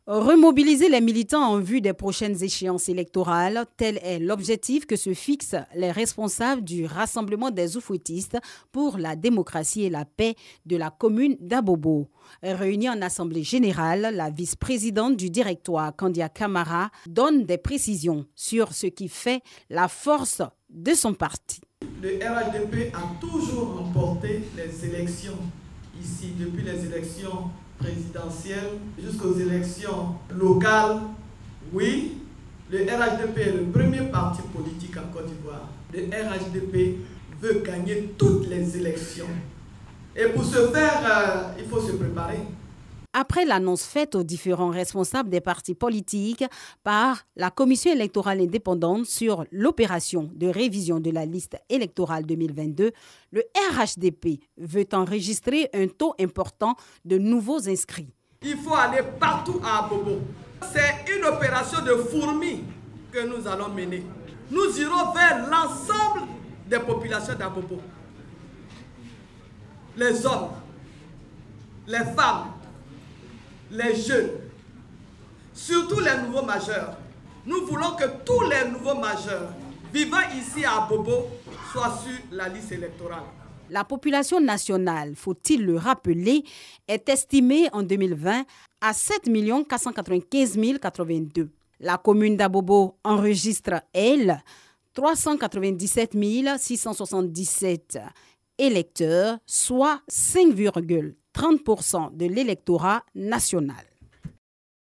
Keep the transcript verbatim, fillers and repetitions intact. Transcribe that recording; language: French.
Remobiliser les militants en vue des prochaines échéances électorales, tel est l'objectif que se fixent les responsables du Rassemblement des Oufouettistes pour la démocratie et la paix de la commune d'Abobo. Réunie en assemblée générale, la vice-présidente du directoire, Kandia Kamara, donne des précisions sur ce qui fait la force de son parti. Le R H D P a toujours remporté les élections ici, depuis les élections présidentielles jusqu'aux élections locales. Oui, le R H D P est le premier parti politique en Côte d'Ivoire. Le R H D P veut gagner toutes les élections. Et pour ce faire, euh, il faut se préparer. Après l'annonce faite aux différents responsables des partis politiques par la Commission électorale indépendante sur l'opération de révision de la liste électorale deux mille vingt-deux, le R H D P veut enregistrer un taux important de nouveaux inscrits. Il faut aller partout à Abobo. C'est une opération de fourmi que nous allons mener. Nous irons vers l'ensemble des populations d'Abobo. Les hommes, les femmes, les jeunes, surtout les nouveaux majeurs. Nous voulons que tous les nouveaux majeurs vivant ici à Abobo soient sur la liste électorale. La population nationale, faut-il le rappeler, est estimée en deux mille vingt à sept millions quatre cent quatre-vingt-quinze mille quatre-vingt-deux. La commune d'Abobo enregistre, elle, trois cent quatre-vingt-dix-sept mille six cent soixante-dix-sept électeurs, soit cinq virgule trente pour cent de l'électorat national.